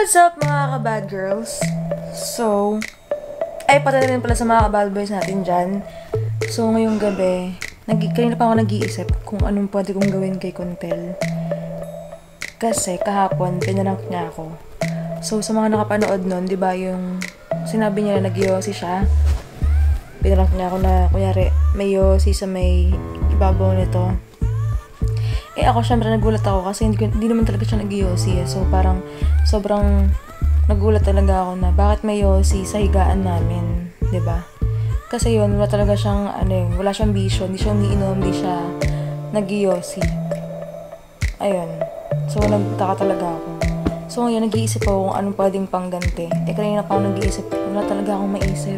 What's up mga ka-bad girls? So, ay pati rin pala sa mga ka-bad boys natin dyan. So, ngayong gabi, kanina pa ako nag-iisip kung anong pwede kong gawin kay Contel. Kasi kahapon, pinanak niya ako. So, sa mga nakapanood nun, di ba yung sinabi niya na nag-yossi siya? Pinanak niya ako na, kunyari, may yossi sa may ibabaw nito. Eh ako syempre nagulat ako kasi hindi naman talaga siya nag-yossi eh. So parang sobrang nagulat talaga ako na bakit may yossi sa higaan namin, 'di ba? Kasi yun, wala talaga siyang wala siyang bisyo, hindi siya umiinom, hindi siya nag-yossi. Ayun. So nagtaka talaga ako. So ngayon nag-iisip ako kung anong pwedeng pangganti. Eh kanina pa ako nag-iisip, wala talaga akong maisip.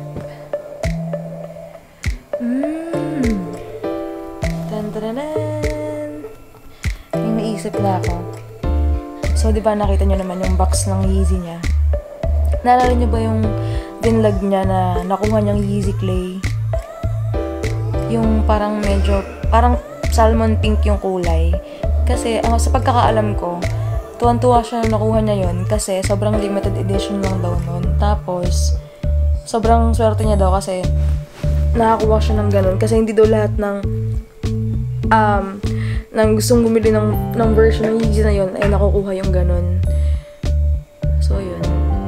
Naisip na ako. So, di ba nakita niyo naman yung box ng Yeezy niya? Naalala niyo ba yung dinlag niya na nakuha niyang Yeezy clay? Yung parang parang salmon pink yung kulay. Kasi, sa pagkakaalam ko, tuwan-tuwa siya na nakuha niya yun kasi sobrang limited edition lang daw nun. Tapos, sobrang swerte niya daw kasi nakakuha siya ng ganun. Kasi hindi daw lahat ng nang gustong bumili ng version ng Yeezy na yun ay nakukuha yung ganun. So, yun.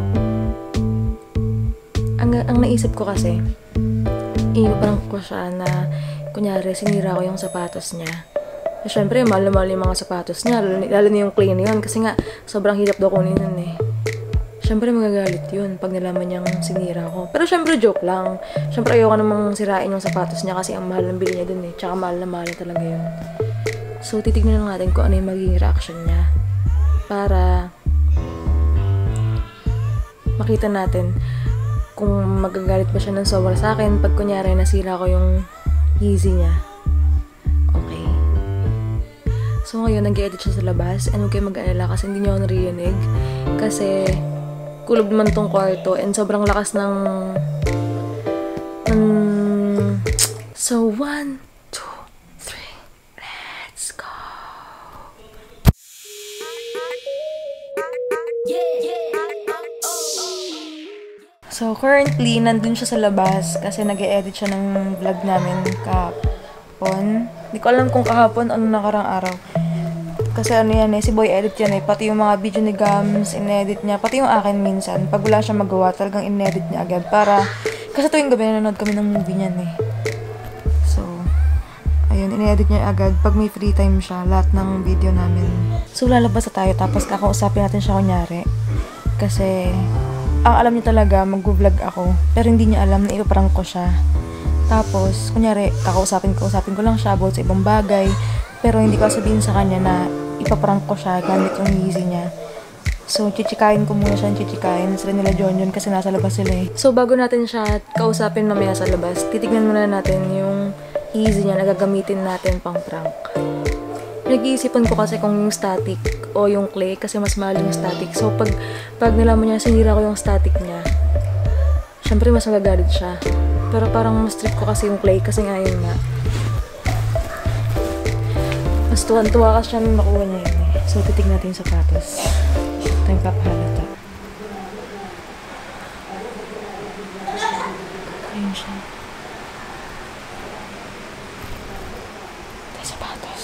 Ang naisip ko kasi, parang ko siya na, kunyari, sinira ko yung sapatos niya. Eh, syempre, mahal na mahal yung mga sapatos niya, lalo na yung clay na yun, kasi nga, sobrang hirap daw kunin yun eh. Syempre, magagalit yun pag nalaman niyang sinira ko. Pero syempre, joke lang. Syempre, ayoko namang sirain yung sapatos niya kasi ang mahal ng bili niya dun eh. Tsaka mahal na talaga yun. So, titignan lang natin kung ano yung magiging reaction niya. Para makita natin kung magagalit ba siya ng sobra sa akin pag kunyari nasira ko yung Yeezy niya. Okay. So, ngayon, nag-edit siya sa labas. And huwag kayo mag-alala kasi hindi niyo ako naririnig. Kasi, kulob naman tong kwarto and sobrang lakas ng So, 1, 2, 3, let's go! So, currently, nandun siya sa labas kasi nag-e-edit siya ng vlog namin kahapon. Hindi ko alam kung kahapon o nakarang araw. Kasi si Boy edit yan eh. Pati yung mga video ni Gams, in-edit niya. Pati yung akin minsan. Pag wala siya magawa, talagang in-edit niya agad. Kasi tuwing gabi nanonood kami ng movie niyan eh. So, ayun, in-edit niya agad. Pag may free time siya, lahat ng video namin. So, lalabas na tayo. Tapos kakausapin natin siya kunyari. Kasi, ang alam niya talaga, mag-vlog ako. Pero hindi niya alam na ipaprank ko siya. Tapos, kunyari, kakausapin ko lang siya about sa ibang bagay. Pero hindi ko sabihin sa kanya na ipaprank ko siya gamit yung Yeezy niya. So, chichikain ko muna siya, sila nila John kasi nasa labas sila eh. So, bago natin siya kausapin mamaya sa labas, titignan muna natin yung Yeezy niya na gagamitin natin pang prank. Nag-iisipan ko kasi kung yung static o yung clay kasi mas mahal yung static. So, pag nalaman niya, sinira ko yung static niya, syempre mas magagalit siya. Pero parang mas trip ko kasi yung clay kasi nga yun nga. Mas tuwan-tuwa ka siya nung nakuha niya yun eh. So, titignan natin yung sapatos. Ito yung papahalata. Ayun siya. Ito yung sapatos.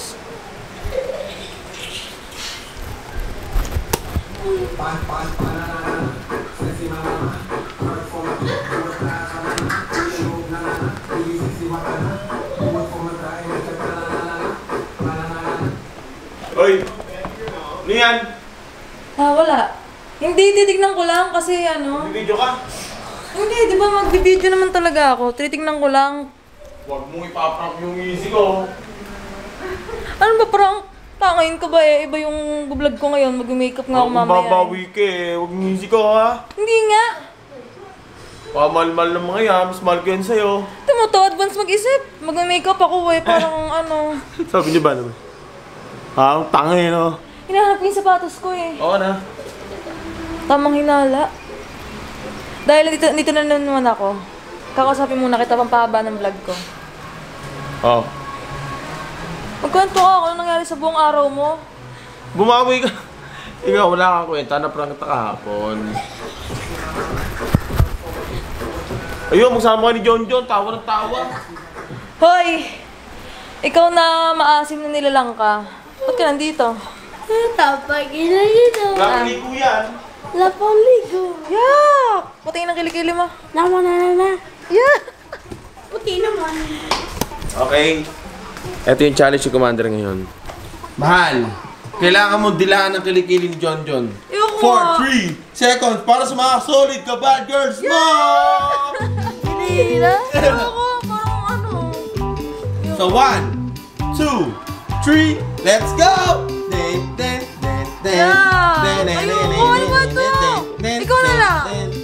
Hoy! Ano yan? Wala. Hindi, titignan ko lang kasi Video ka? Hindi, di ba magbibideo naman talaga ako. Titignan ko lang. Huwag mong ipaprank yung Yeezy ko. Ano ba parang tangayin ko ba eh? Iba yung vlog ko ngayon. Mag-makeup nga ako mamaya. Babawi ka eh. Huwag yung Yeezy ko ha. Hindi nga. Mahal-mahal ng mga yan. Mas mahal ko yan sa'yo. Ito mo to, advance mag-isip. Mag-makeup ako eh. Parang Sabi niyo ba naman? Ang tangay no? Hinahanap ko yung sapatos ko eh. Oo na. Tamang hinala. Dahil dito na naman ako. Kakausapin muna kita pampahaba ng vlog ko. Oo. Magkwento ka, ano nangyari sa buong araw mo? Bumawi ka. Ikaw, wala kang kwenta. Na-prank kita kahapon. Ayun, magsama ka ni John John. Tawa ng tawa. Hoy! Ikaw na maasim na nilalang ka. Ba't ka nandito? Tapay ginagino. Wala kang ligo yan. Lapang ligo. Yak! Puti ng kilikili mo. Nama na. Yak! Puti naman. Okay. Ito yung challenge ni Commander ngayon. Mahal, kailangan mo dilaan ng kilikili ni John John. Ayoko For nga. 3 seconds para sa mga solid ka bad girls mo! Hindi na. Ayoko. Parang ano. So 1, 2, 3, let's go! Ayoko, ano ba to? Ikaw na lang.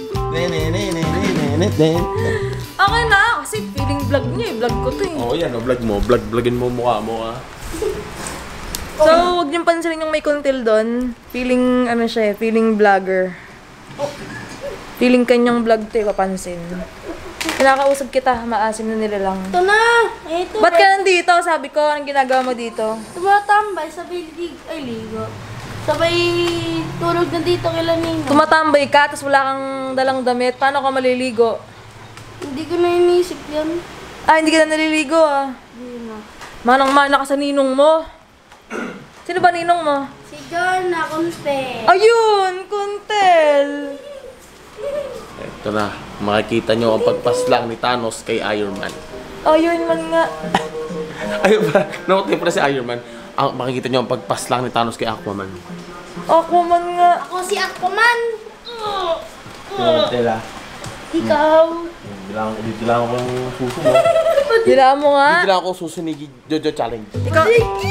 Akin na. Kasi feeling vlog niya eh. Vlog ko to eh. Oh, yan, vlog mo. Vlogin mo mukha mo, ah. So, huwag niyong pansinin yung may kuntil doon. Feeling, ano siya eh, feeling vlogger. Feeling kanyang vlog to, ipapansin. Kinakausap kita, maasim na nilalang. Ito na. Ito. Ba't ka nandito? Sabi ko, anong ginagawa mo dito? Tumatambay sabay ligo. Sabay tulog na dito kila Nino. Tumatambay ka, tapos wala kang dalang damit. Paano ka maliligo? Hindi ko na inisip yan. Ah, hindi ka na naliligo ah. Hindi na. Manang-mana ka sa ninong mo. Sino ba ninong mo? Si John na konti. Ayun! Kuntel! Ito na, makikita nyo ang pagpaslang ni Thanos kay Iron Man. Ayun man nga. Ayun ba? Nakutin pala si Iron Man. Makikita nyo ang pagpaslang ni Thanos kay Aquaman. Ako man nga. Ako si Aquaman. Tela. Ikaw. Dilaan ko yung suso mo. Dila mo nga. Dilaan ko suso ni Jojo Challenge. Ikaw.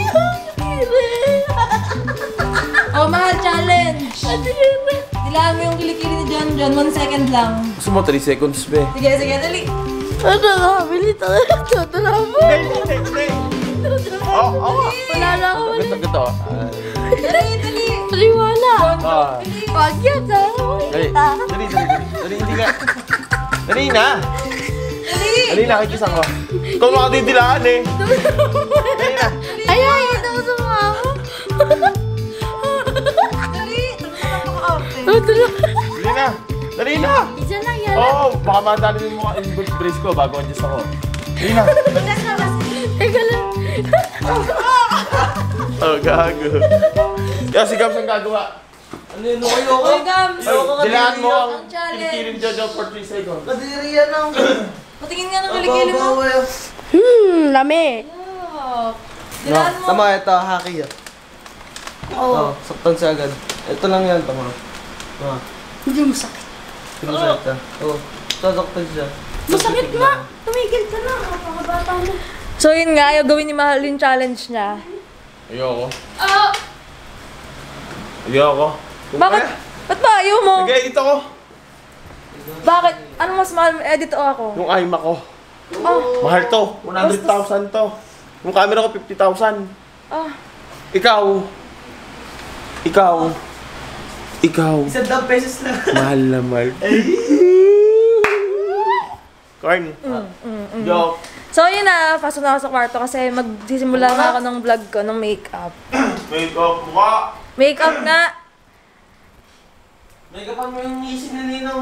Oh, mahal challenge. Dilaan mo yung kilikili ni John John. 1 second lang. Gusto mo 3 seconds, be? Sige, sige, dali. Ano na? Bili talaga. Ito na mo. Hindi. Oo. Wala na ako. Ganito. Dali, dali. Paliwala. Ah. Wag yan. Dali, hindi nga. Dali na. Dali na, kikisan ko. Ikaw makadidilaan eh. Dali na. Ay, ito ko sumama. Dali. Napaka-arte. Dali na. Dali na. Isa lang yan. Oo, baka madali mo mga brace ko bago adjust ako. Dali na. Teka lang. Oh, gago. Kaya si Gams ang gagawa. Ano yun? Ayoko. Oy, Gams. Dilaan mo ang Ang challenge. kilikili ni Jojo for 3 seconds. Kadiri yan ang... Patingin nga ng kilikili mo. Lami. Yuck. Dilaan mo. Tama, ito, haki yan. Oo. Saktan siya agad. Ito lang yan, tama. Hindi masakit. Pinasakit ka. Oo. Sasaktan siya. Masakit nga. Tumigil ka na. Kapakabata mo. So yun nga, ayaw gawin ni Mahal yung challenge niya. Ayoko. Ah! Ayoko. Bakit? Ba't ba ayaw mo? Nag-edit ako. Bakit? Ano mas mahal? Edit o ako? Yung iMac ko. Ah, Mahal to. 100,000 to. Yung camera ko 50,000. ah. Ikaw. Isang pesos lang. Mahal na mahal. Corn. Joke. So yun na, pasok na ako sa kwarto kasi magsisimula na ako ng vlog ko ng makeup. Makeup mukha. Makeup nga! May kapan mo yung isip na ninong.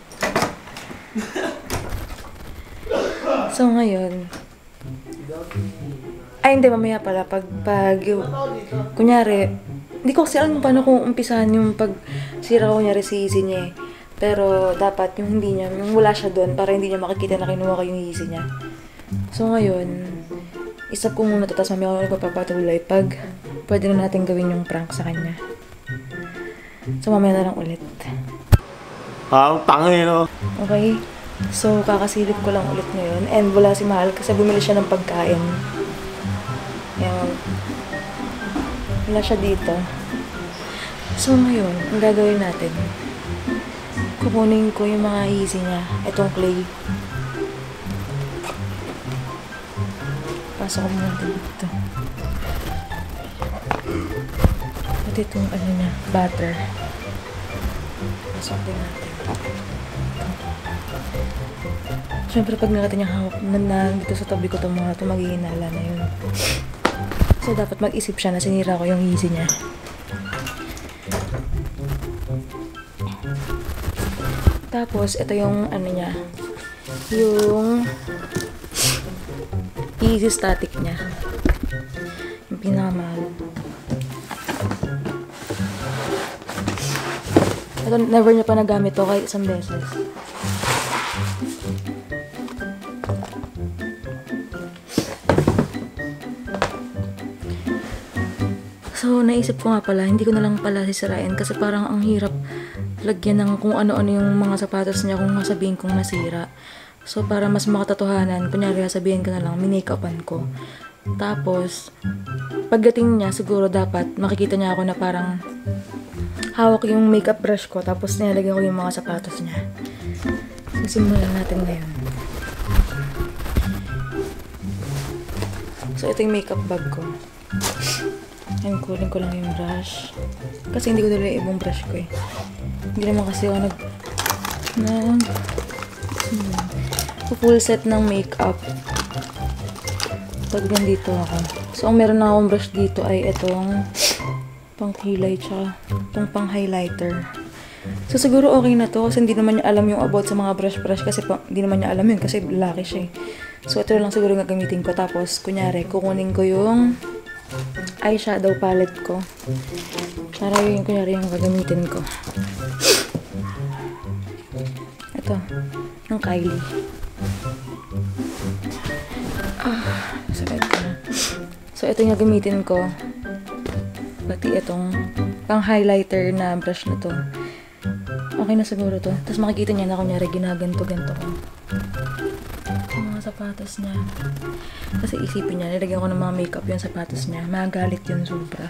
So ngayon, ay hindi, mamaya pala, kunyari, hindi ko kasi alam paano kung umpisahan yung pagsira ko kunyari si easy niya eh. Pero dapat yung hindi niya, yung wala siya doon para hindi niya makikita na kinuha ko yung easy niya. So ngayon, isap ko muna to, tapos mamaya ako nagpapatuloy pag pwede na natin gawin yung prank sa kanya. So mamaya na lang ulit. Ang tangin, no? Okay? So, kakasilip ko lang ulit ngayon. And wala si Mahal kasi bumili siya ng pagkain. Ayan. Wala siya dito. So, ngayon, ang gagawin natin, kukunin ko yung mga easy niya. Itong clay. Pasok ko muna dito. At itong ano niya, butter. Pasok din natin. Siyempre, pag nakita niya hawak na dito sa tabi ko itong mga ito, maghihinala na yun. So, dapat mag-isip siya na sinira ko yung easy niya. Tapos, ito yung ano niya. Yung easy static niya. Yung pinakamahal. Ito, never niya pa nagamit to kahit isang beses. So, naisip ko nga pala, hindi ko na lang pala sisirain kasi parang ang hirap lagyan ng kung ano-ano yung mga sapatos niya kung masabihin kong nasira. So, para mas makatotohanan, kunyari sabihin ko na lang, minake-upan ko. Tapos, pagdating niya, siguro dapat makikita niya ako na parang hawak yung makeup brush ko, tapos nilalagyan ko yung mga sapatos niya. Simulan natin ngayon. So, ito yung makeup bag ko. Ayun, kunin ko lang yung brush. Kasi hindi ko dala yung ibang brush ko eh. Hindi naman kasi ako full set ng makeup. Pag ganito ako. So, ang meron na akong brush dito ay itong pang-kilay tsaka itong pang-highlighter. So, siguro okay na to kasi hindi naman niya alam yung about sa mga brush-brush kasi hindi naman niya alam yun kasi lalaki siya eh. So, ito lang siguro yung gagamitin ko. Tapos, kunyari, kukunin ko yung eyeshadow palette ko. Para yun, kunyari, yung gagamitin ko. Ito, ng Kylie. So, ito yung gagamitin ko. Pati itong pang-highlighter na brush na to. Okay na siguro to. Tapos makikita niya na kunyari ginaganto-ganto ko. Yung mga sapatos niya. Kasi isipin niya, nilagyan ko ng mga makeup yung sapatos niya. Magalit yun sobra.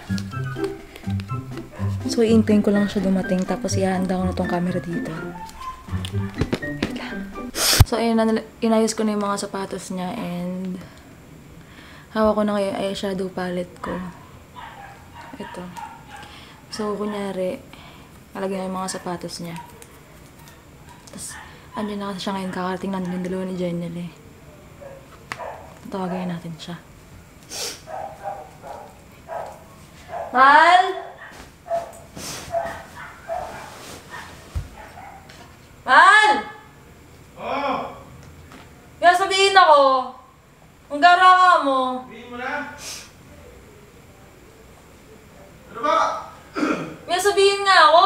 So, iintayin ko lang siya dumating. Tapos ihahanda ko na tong camera dito. Wait lang. So, ayun, inayos ko na yung mga sapatos niya and hawak ko na yung eyeshadow palette ko. Ito. So, kunyari, alagyan yung mga sapatos niya. Tapos, andyan na kasi siya ngayon. Kakarating natin yung dalawa ni Jenelle eh. Tawagin natin siya. Mal! Mal! Oh! Kaya sabihin ako, ang gara ka mo. Sabihin mo na. Ano ba? May sabihin nga ako.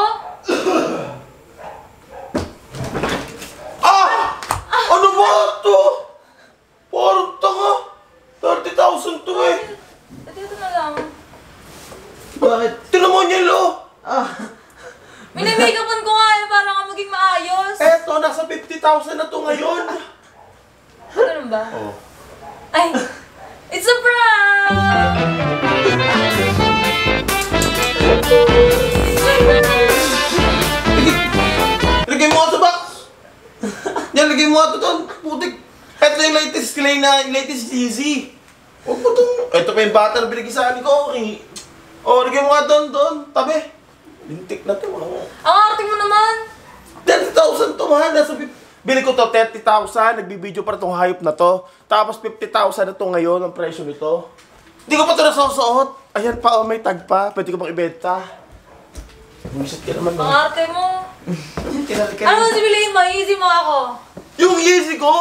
Ano ba ito? Parang tanga. 30,000 to eh. Ito na lang. Bakit? Tinan mo niya, lo. Minimake-upan ko nga eh, para nga maging maayos. Eto, nasa 50,000 na to ngayon. Ganun ba? Oh. Ay! It's a prank! Lagay mo nga sa box. Yan, lagay mo nga ito doon. Putik. Ito yung latest clay na, latest Yeezy. Huwag mo itong... Ito pa yung bata na binigay sa akin ko. Okay. O, lagay mo nga doon. Tabi. Lintik na ito. Ang arte mo naman! 30,000 to, mahal. Bili ko to 30,000. Nagbibideo para itong hayop na to. Tapos 50,000 na to ngayon ang presyo nito. Hindi ko pa ito nasusuot. Ayan pa, may tag pa. Pwede ko pang ibenta. Bumisit ka naman. Ang arte mo! Kinalika. Ano mo sibilihin mo? Easy mo ako! Yung Yeezy ko!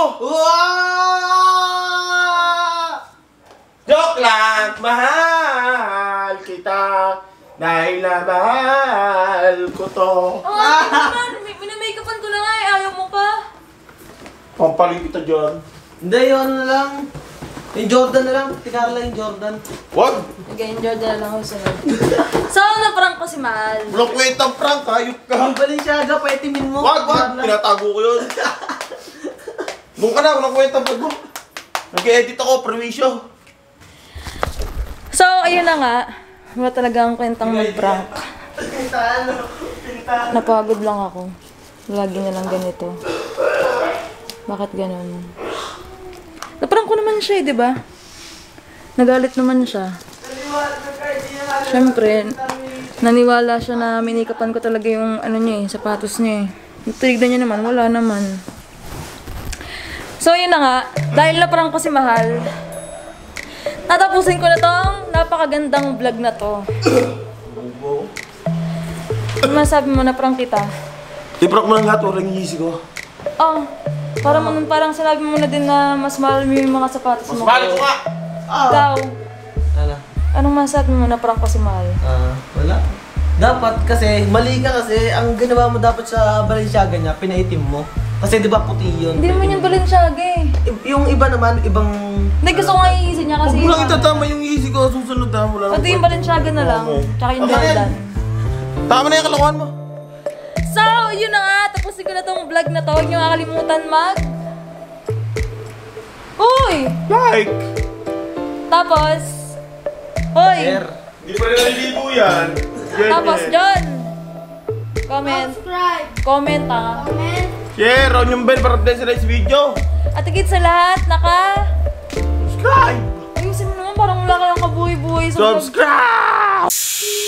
Wow! Joke lang! Mahal kita dahil na mahal ko to. Ang arte mo naman! Minimake-upan ko na nga eh, ayaw mo pa! Pampaling kita dyan. Hindi, yun na lang. Yung Jordan na lang. Tikara lang yung Jordan. Wag! Nag-enjoy na lang ako sa'yo. So, na-prank ko si Mahal. Walang kwentang prank, hayop ka. Yung Balenciaga, paitimin mo. Wag! Pinatago ko yun. Doon ka na, walang kwentang prank mo. Nag-edit ako, perwisyo. So, ayun na nga. Wala talagang kwentang mag-prank. Napagod lang ako. Lagi na lang ganito. Bakit ganun? Na-prank ko naman siya eh, di ba? Nagalit naman siya. Siyempre, naniwala siya na minikapan ko talaga yung ano niya eh, sapatos niya eh. Tinignan niya naman, wala naman. So, yun na nga. Dahil na-prank ko si Mahal, tatapusin ko na tong napakagandang vlog na to. Ano masabi mo, na-prank kita? I-proc mo lang lahat, walang Yeezy ko. Oh, parang sinabi mo na din na mas mahal mo yung mga sapatos mo. Mahal ko nga! Ikaw, Ano? anong masasabi mo na prank ko si Mahal? Wala. Dapat kasi, mali ka kasi, ang ginawa mo dapat sa Balenciaga niya, pinaitim mo. Kasi di ba puti yun? Hindi naman yung Balenciaga eh. Yung iba naman, ibang... Hindi, gusto ko nga iisip niya kasi. Huwag mo lang itatama yung Yeezy ko, susunod na mo lang. Pati yung Balenciaga na lang. Tsaka yung Jordan. Tama na yung kalokohan mo. So, yun na nga. Tapusin ko na tong vlog na to. Huwag niyo kakalimutan Uy! Like! Tapos... Hoy! Share. Di pa rin naliligo yan. Tapos, John! Comment. Subscribe. Comment ha. Comment. Share, on yung bell para update sa next video. At higit sa lahat, Subscribe! ayusin mo naman, parang wala kayong kabuhay-buhay sa vlog. Subscribe!